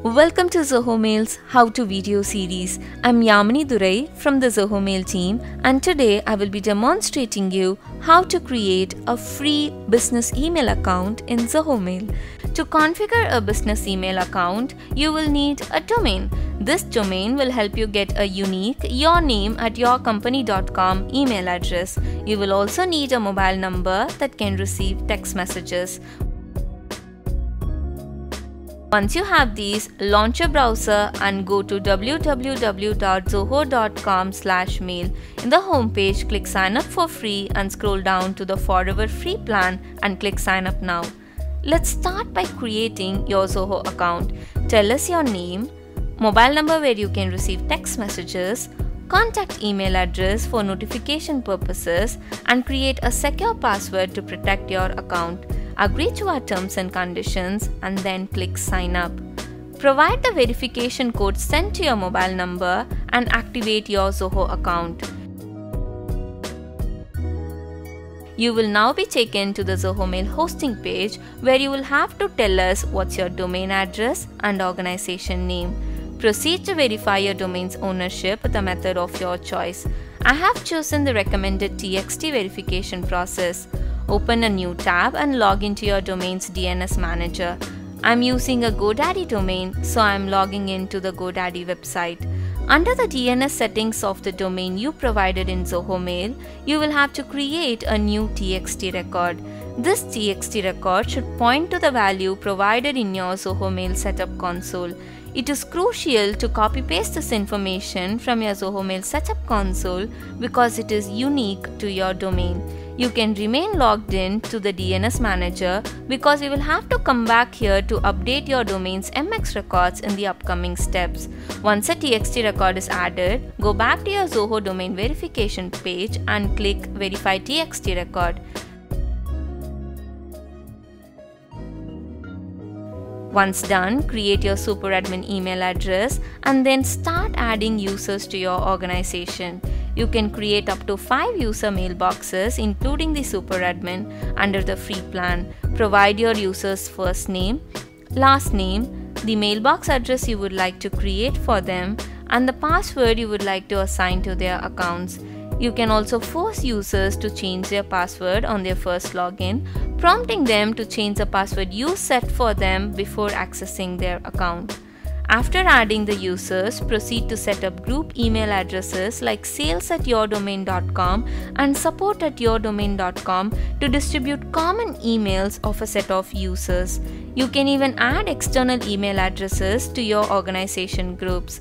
Welcome to Zoho Mail's How to Video series. I'm Yamini Durai from the Zoho Mail team, and today I will be demonstrating you how to create a free business email account in Zoho Mail. To configure a business email account, you will need a domain. This domain will help you get a unique yourname@yourcompany.com email address. You will also need a mobile number that can receive text messages. Once you have these, launch your browser and go to www.zoho.com/mail. In the home page, click sign up for free and scroll down to the forever free plan and click sign up now. Let's start by creating your Zoho account. Tell us your name, mobile number where you can receive text messages, contact email address for notification purposes, and create a secure password to protect your account. Agree to our terms and conditions and then click sign up. Provide the verification code sent to your mobile number and activate your Zoho account. You will now be taken to the Zoho Mail hosting page where you will have to tell us what's your domain address and organization name. Proceed to verify your domain's ownership with a method of your choice. I have chosen the recommended TXT verification process. Open a new tab and log into your domain's DNS manager. I'm using a GoDaddy domain, so I'm logging into the GoDaddy website. Under the DNS settings of the domain you provided in Zoho Mail, you will have to create a new TXT record. This TXT record should point to the value provided in your Zoho Mail setup console. It is crucial to copy-paste this information from your Zoho Mail setup console because it is unique to your domain. You can remain logged in to the DNS manager because we will have to come back here to update your domain's MX records in the upcoming steps. Once a TXT record is added, go back to your Zoho domain verification page and click Verify TXT record. Once done, create your superadmin email address and then start adding users to your organization. You can create up to 5 user mailboxes including the superadmin under the free plan. Provide your user's first name, last name, the mailbox address you would like to create for them, and the password you would like to assign to their accounts. You can also force users to change their password on their first login, prompting them to change the password you set for them before accessing their account. After adding the users, proceed to set up group email addresses like sales@yourdomain.com and support@yourdomain.com to distribute common emails of a set of users. You can even add external email addresses to your organization groups.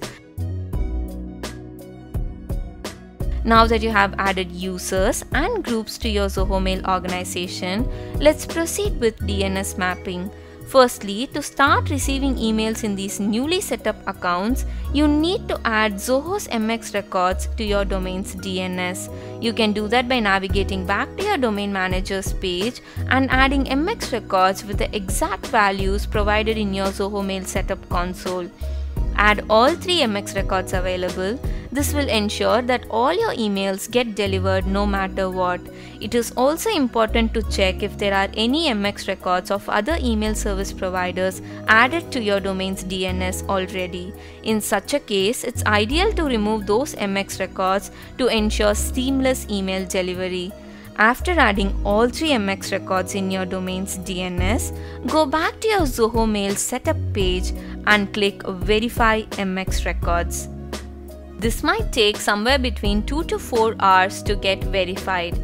Now that you have added users and groups to your Zoho Mail organization, let's proceed with DNS mapping. Firstly, to start receiving emails in these newly set up accounts, you need to add Zoho's MX records to your domain's DNS. You can do that by navigating back to your domain manager's page and adding MX records with the exact values provided in your Zoho Mail setup console. Add all 3 MX records available. This will ensure that all your emails get delivered no matter what. It is also important to check if there are any MX records of other email service providers added to your domain's DNS already. In such a case, it's ideal to remove those MX records to ensure seamless email delivery. After adding all 3 MX records in your domain's DNS, go back to your Zoho Mail setup page and click Verify MX records. This might take somewhere between 2 to 4 hours to get verified.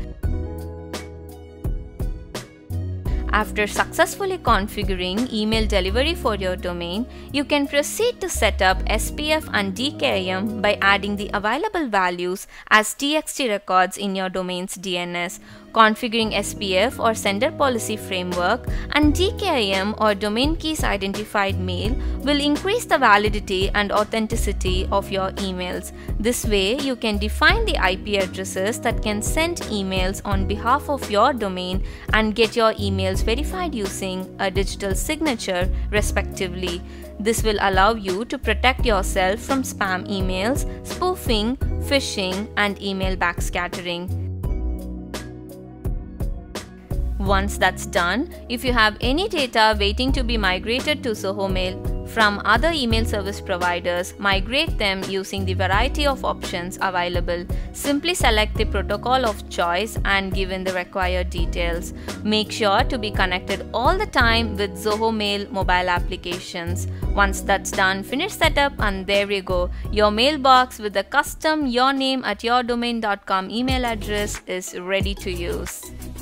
After successfully configuring email delivery for your domain, you can proceed to set up SPF and DKIM by adding the available values as TXT records in your domain's DNS. Configuring SPF or Sender Policy Framework and DKIM or Domain Keys Identified Mail will increase the validity and authenticity of your emails. This way, you can define the IP addresses that can send emails on behalf of your domain and get your emails verified using a digital signature, respectively. This will allow you to protect yourself from spam emails, spoofing, phishing, and email backscattering. Once that's done, if you have any data waiting to be migrated to Zoho Mail, from other email service providers, migrate them using the variety of options available. Simply select the protocol of choice and give in the required details. Make sure to be connected all the time with Zoho Mail mobile applications. Once that's done, finish setup and there you go. Your mailbox with the custom yourname@yourdomain.com email address is ready to use.